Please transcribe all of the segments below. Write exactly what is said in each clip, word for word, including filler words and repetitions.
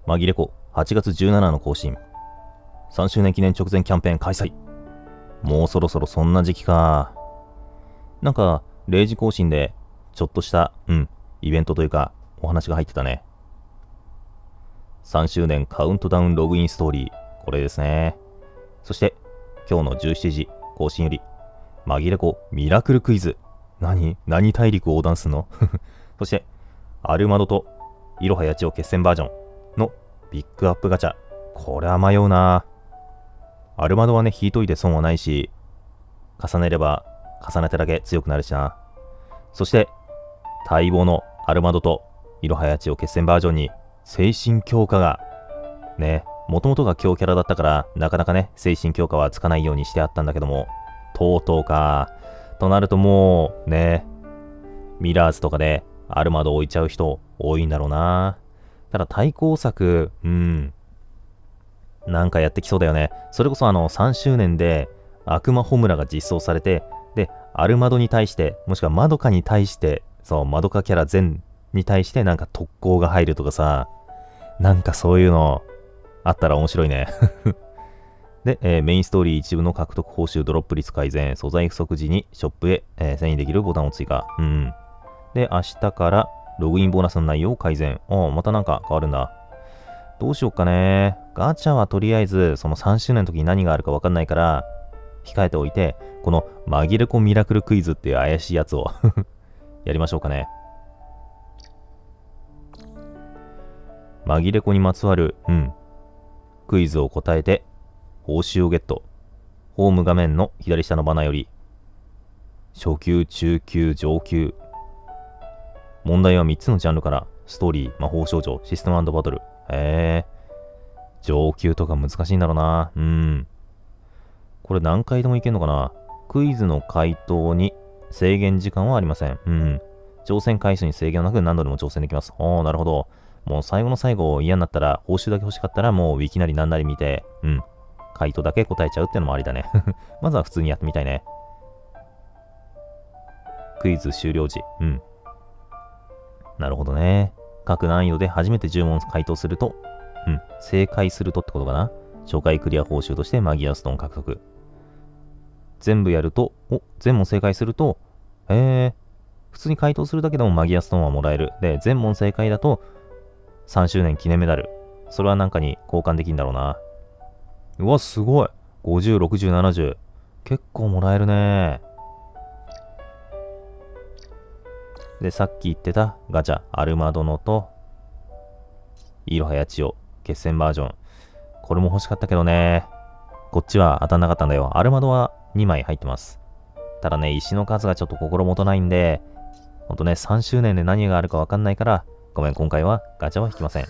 紛れ子はちがつじゅうしちにちの更新。さんしゅうねん記念直前キャンペーン開催。もうそろそろそんな時期か。なんか、れいじ更新で、ちょっとした、うん、イベントというか、お話が入ってたね。さんしゅうねんカウントダウンログインストーリー。これですね。そして、今日のじゅうしちじ更新より、紛れ子ミラクルクイズ。何何大陸横断すんのそして、アルマドとイロハヤチオ決戦バージョンのピックアップガチャ。これは迷うな。アルマドはね、引いといて損はないし、重ねれば重ねただけ強くなるしな。そして、待望のアルマドとイロハヤチオ決戦バージョンに精神強化が、ね、もともとが強キャラだったから、なかなかね、精神強化はつかないようにしてあったんだけども、とうとうか。となるともう、ね、ミラーズとかでアルマド置いちゃう人多いんだろうな。ただ対抗策、うん、なんかやってきそうだよね。それこそあのさんしゅうねんで悪魔ホムラが実装されて、で、アルマドに対して、もしくはマドカに対して、そう、マドカキャラ全に対してなんか特攻が入るとかさ、なんかそういうのあったら面白いね。で、えー、メインストーリー一部の獲得報酬ドロップ率改善、素材不足時にショップへ、えー、遷移できるボタンを追加。うん。で、明日からログインボーナスの内容を改善。おまたなんか変わるんだ。どうしよっかね。ガチャはとりあえず、そのさんしゅうねんの時に何があるかわかんないから、控えておいて、この紛れ子ミラクルクイズっていう怪しいやつをやりましょうかね。紛れ子にまつわる、うん、クイズを答えて、報酬をゲット。ホーム画面の左下のバナーより、初級、中級、上級。問題はみっつのジャンルから、ストーリー、魔法少女、システム&バトル。へえ。上級とか難しいんだろうな。うん。これ何回でもいけんのかな。クイズの回答に制限時間はありません。うん。挑戦回数に制限なく何度でも挑戦できます。おー、なるほど。もう最後の最後嫌になったら、報酬だけ欲しかったら、もういきなり何なり見て、うん。回答だけ答えちゃうってのもありだね。まずは普通にやってみたいね。クイズ終了時。うん。なるほどね。各難易度で初めてじゅう問回答すると、うん。正解するとってことかな。初回クリア報酬としてマギアストーン獲得。全部やると、お、全問正解すると、へえ、普通に回答するだけでもマギアストーンはもらえる。で、全問正解だと、さんしゅうねん記念メダル。それはなんかに交換できるんだろうな。うわ、すごい。ごじゅう、ろくじゅう、ななじゅう。結構もらえるね。で、さっき言ってたガチャ、アルマドノと、イロハヤチオ、決戦バージョン。これも欲しかったけどね。こっちは当たんなかったんだよ。アルマドはにまい入ってます。ただね、石の数がちょっと心もとないんで、ほんとね、さんしゅうねんで何があるかわかんないから、ごめん、今回はガチャは引きません。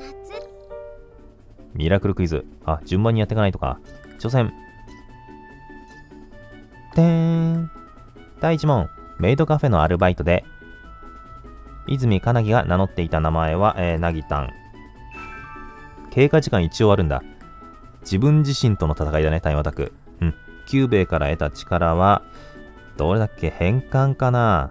ミラクルクイズ。あ、順番にやっていかないとか。挑戦。てーん。だいいち問。メイドカフェのアルバイトで、泉かなぎが名乗っていた名前は、えー、なぎたん。経過時間一応あるんだ。自分自身との戦いだね、タイムアタック。うん。キューベイから得た力は、どれだっけ変換かな。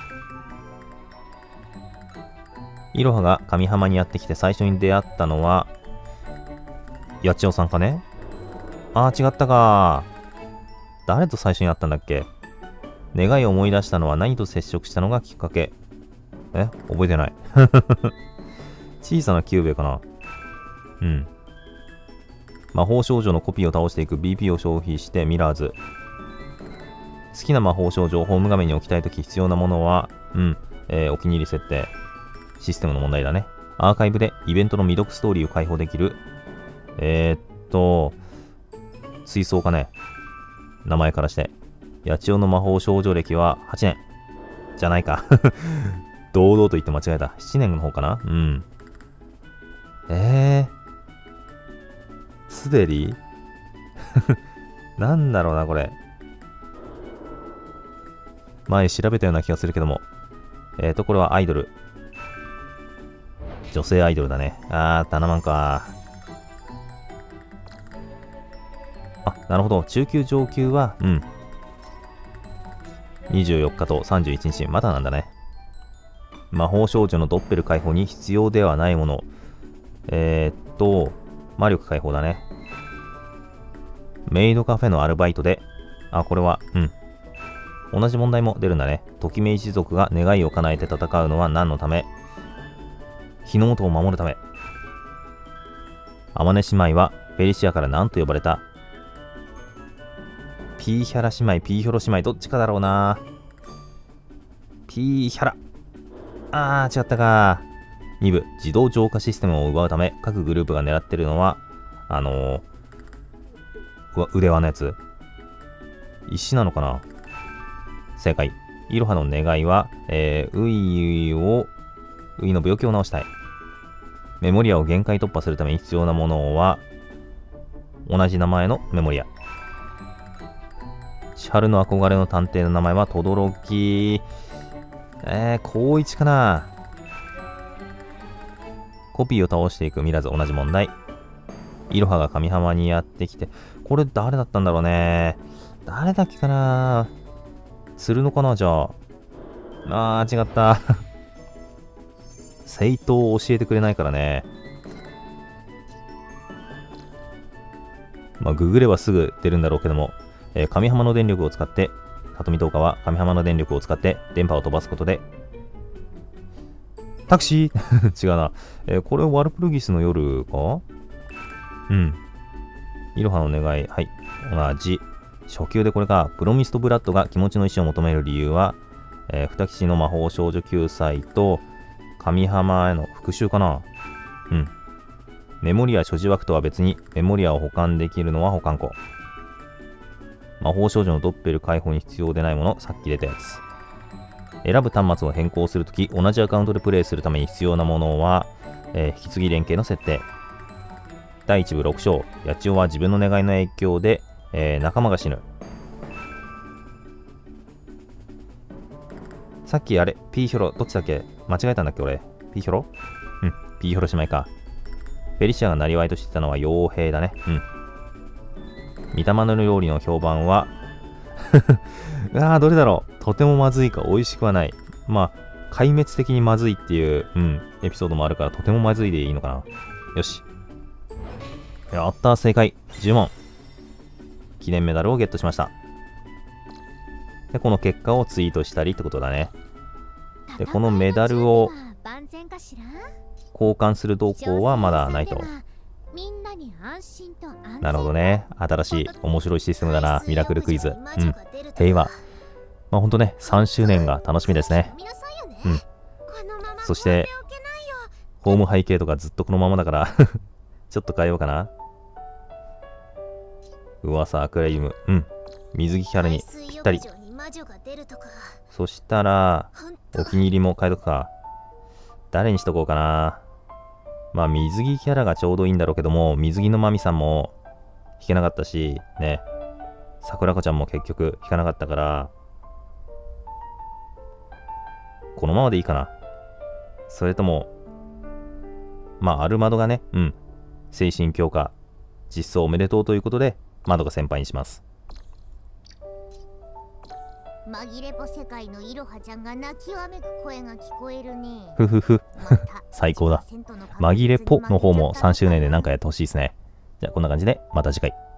イロハが上浜にやってきて最初に出会ったのは、八千代さんかね。あー、違ったか。誰と最初に会ったんだっけ。願いを思い出したのは何と接触したのがきっかけ。え覚えてない。小さなキューベかな。うん。魔法少女のコピーを倒していく ビーピー を消費してミラーズ。好きな魔法少女をホーム画面に置きたいとき必要なものは、うん、えー、お気に入り設定。システムの問題だね。アーカイブでイベントの未読ストーリーを開放できる。えー、っと、水槽かね。名前からして。八千代の魔法少女歴ははちねん。じゃないか。堂々と言って間違えた。ななねんの方かな。うん。えー。つでりなんだろうな、これ。前調べたような気がするけども。えーと、これはアイドル。女性アイドルだね。あー、タナマンか。あ、なるほど。中級上級は、うん。にじゅうよっかとさんじゅういちにち、まだなんだね。魔法少女のドッペル解放に必要ではないもの。 えー、っと、魔力解放だね。メイドカフェのアルバイトで、あ、これは、うん。同じ問題も出るんだね。ときめ一族が願いを叶えて戦うのは何のため？日の元を守るため。天音姉妹はフェリシアから何と呼ばれた？ピーヒャラ姉妹、ピーヒョロ姉妹、どっちかだろうな。ピーヒャラ。あー、違ったか。に部、自動浄化システムを奪うため、各グループが狙ってるのは、あのー、腕輪のやつ。石なのかな？正解。イロハの願いは、えー、ウイを、ウイの病気を治したい。メモリアを限界突破するために必要なものは、同じ名前のメモリア。千春の憧れの探偵の名前は、トドロキ。えー、高一かな。コピーを倒していくミラズ、同じ問題。イロハが神浜にやってきて、これ誰だったんだろうね。誰だっけかな。するのかな、じゃあ。あー、違った。正当を教えてくれないからね。まあ、ググればすぐ出るんだろうけども、えー、神浜の電力を使って、里見東花は神浜の電力を使って電波を飛ばすことで、タクシー違うな。えー、これワルプルギスの夜か？うん。イロハの願い、はい。同じ。初級でこれか。プロミストブラッドが気持ちの意志を求める理由は、えー、二騎士の魔法少女救済と、神浜への復讐かな。うん。メモリア所持枠とは別に、メモリアを保管できるのは保管庫。魔法少女のドッペル解放に必要でないもの、さっき出たやつ。選ぶ端末を変更するとき、同じアカウントでプレイするために必要なものは、えー、引き継ぎ連携の設定。だいいち部ろく章、八千代は自分の願いの影響で、えー、仲間が死ぬ。さっきあれ、ピーヒョロ、どっちだっけ？間違えたんだっけ俺。ピーヒョロ？うん、ピーヒョロ姉妹か。フェリシアが生りとしていたのは傭兵だね。うん。見たまの料理の評判はああ、どれだろう。とてもまずいか美味しくはない。まあ、壊滅的にまずいっていう、うん、エピソードもあるから、とてもまずいでいいのかな。よし。やったー、正解。じゅう問。記念メダルをゲットしました。で、この結果をツイートしたりってことだね。で、このメダルを交換する動向はまだないと。なるほどね。新しい面白いシステムだな。ミラクルクイズ。うん。平和。まあほんとね、さんしゅうねんが楽しみですね。うん。そして、ホーム背景とかずっとこのままだからちょっと変えようかな。噂アクアリウム。うん。水着キャラにぴったり。そしたら、お気に入りも変えとくか。誰にしとこうかな。まあ水着キャラがちょうどいいんだろうけども、水着のマミさんも弾けなかったし、ね。桜子ちゃんも結局弾かなかったから、このままでいいかな。それとも、まあアルマドがね、うん。精神強化、実装おめでとうということで、マドが先輩にします。 紛れぼ世界のイロハちゃんが泣きわめく声が聞こえるね。 ふふふ。最高だ。紛れぽの方もさんしゅうねんでなんかやってほしいですね。じゃあこんな感じでまた次回。